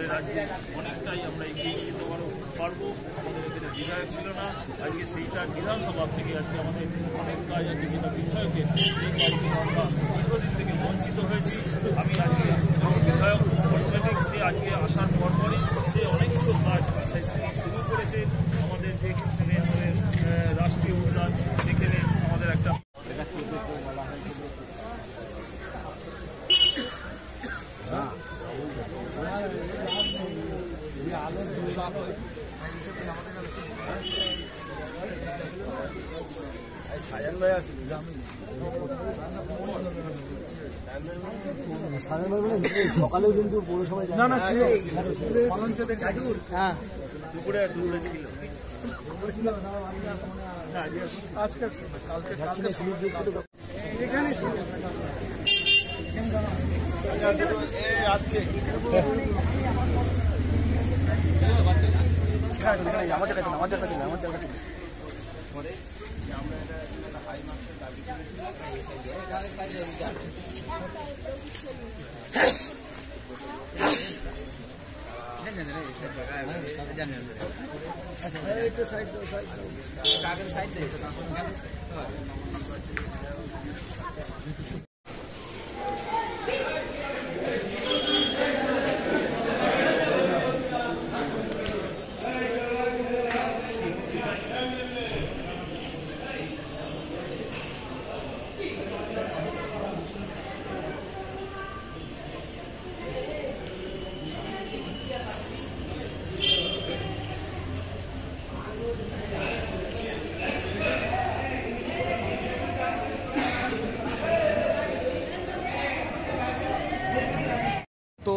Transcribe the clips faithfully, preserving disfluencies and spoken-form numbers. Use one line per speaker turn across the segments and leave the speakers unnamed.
আমাদের আজকে অনেকটাই আমরা এগিয়ে নিয়ে যেতে পারবো। আমাদের এখানে বিধায়ক ছিল না, আজকে সেইটা বিধানসভা থেকে আজকে আমাদের অনেক কাজ আছে যেটা বিধায়কের এই কাজকে আমরা দীর্ঘদিন থেকে বঞ্চিত হয়েছি। আমি আজকে বিধায়ক অটোমেটিক সে আজকে আসার পরপরই সে অনেকগুলো কাজ শুরু করেছে। আমাদের যেখানে আমাদের রাষ্ট্রীয় উদ্যান সেখানে আমাদের একটা সাজান ভাই আছে
সকালেও কিন্তু পৌরসভায়
না না ছিল হ্যাঁ দুপুরে দুপুরে ছিল আজকে কালকে কালকে স্লিপ দিচ্ছিল এখানে আজকে
আমার জায়গা ছিল আমার জায়গা ছিল আমার জায়গা ছিল
তো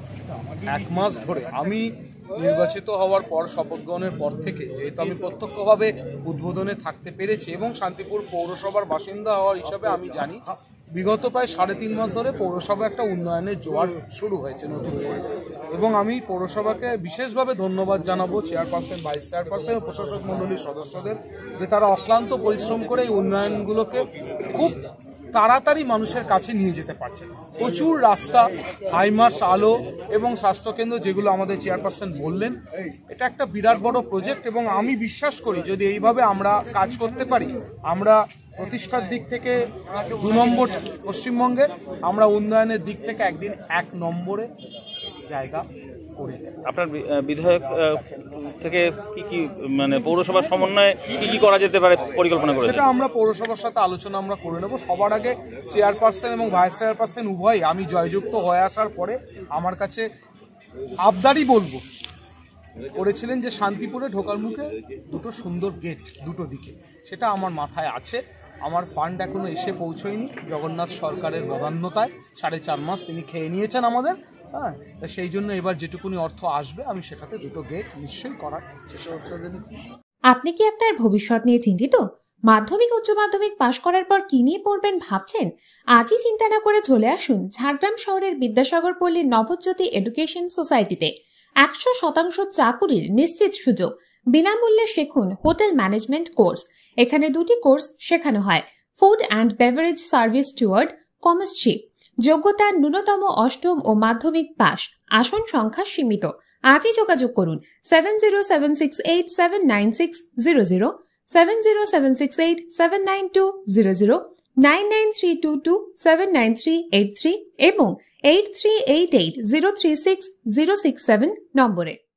এক মাস ধরে আমি নির্বাচিত হওয়ার পর শপথ গ্রহণের পর থেকে যেহেতু আমি প্রত্যক্ষভাবে উদ্বোধনে থাকতে পেরেছি এবং শান্তিপুর পৌরসভার বাসিন্দা হওয়ার হিসাবে আমি জানি বিগত প্রায় সাড়ে তিন মাস ধরে পৌরসভা একটা উন্নয়নের জোয়ার শুরু হয়েছে নতুন করে এবং আমি পৌরসভাকে বিশেষভাবে ধন্যবাদ জানাবো চেয়ারপারসন ভাইস চেয়ারপারসন ও প্রশাসক মণ্ডলীর সদস্যদের যে তারা অক্লান্ত পরিশ্রম করে এই উন্নয়নগুলোকে খুব তাড়াতাড়ি মানুষের কাছে নিয়ে যেতে পারছে। প্রচুর রাস্তা, হাইমার্স আলো এবং স্বাস্থ্যকেন্দ্র যেগুলো আমাদের চেয়ারপারসন বললেন, এটা একটা বিরাট বড় প্রজেক্ট এবং আমি বিশ্বাস করি যদি এইভাবে আমরা কাজ করতে পারি আমরা প্রতিষ্ঠার দিক থেকে দু নম্বর পশ্চিমবঙ্গে, আমরা উন্নয়নের দিক থেকে একদিন এক নম্বরে জায়গা করি।
আপনার বিধায়ক থেকে কি কি মানে পৌরসভার সমন্বয়ে কি কি করা যেতে পারে পরিকল্পনা করে
সেটা আমরা পৌরসভার সাথে আলোচনা আমরা করে নেব। সবার আগে চেয়ারপারসন এবং ভাইস চেয়ারপারসন উভয় আমি জয়যুক্ত হয়ে আসার পরে আমার কাছে আবদারই বলবো করেছিলেন যে শান্তিপুরে ঢোকার মুখে দুটো সুন্দর গেট দুটো দিকে, সেটা আমার মাথায় আছে। আমার ফান্ড এখনো এসে পৌঁছয়নি, জগন্নাথ সরকারের বদান্যতায় সাড়ে চার মাস তিনি খেয়ে নিয়েছেন আমাদের, হ্যাঁ, তা সেই জন্য এবার যেটুকুনি অর্থ আসবে আমি সেটাতে দুটো গেট নিশ্চয়ই করার চেষ্টা করতে।
আপনি কি আপনার ভবিষ্যৎ নিয়ে চিন্তিত? মাধ্যমিক উচ্চ মাধ্যমিক পাশ করার পর কি নিয়ে পড়বেন ভাবছেন? আজই চিন্তা না করে চলে আসুন ঝাড়গ্রাম শহরের বিদ্যাসাগর পল্লীর নবজ্যোতি এডুকেশন সোসাইটিতে। একশো শতাংশ চাকুরির নিশ্চিত সুযোগ, বিনামূল্যে শিখুন হোটেল ম্যানেজমেন্ট কোর্স। এখানে দুটি কোর্স শেখানো হয়, food and beverage service steward, কমার্সশিপ। যোগ্যতা ন্যূনতম অষ্টম ও মাধ্যমিক পাস। আসন সংখ্যা সীমিত। আজই যোগাযোগ করুন seven zero seven six eight seven nine six zero zero, seven zero seven six eight seven nine two zero zero, nine nine three two two seven nine three eight three এবং eight three eight eight zero three six zero six seven নম্বরে।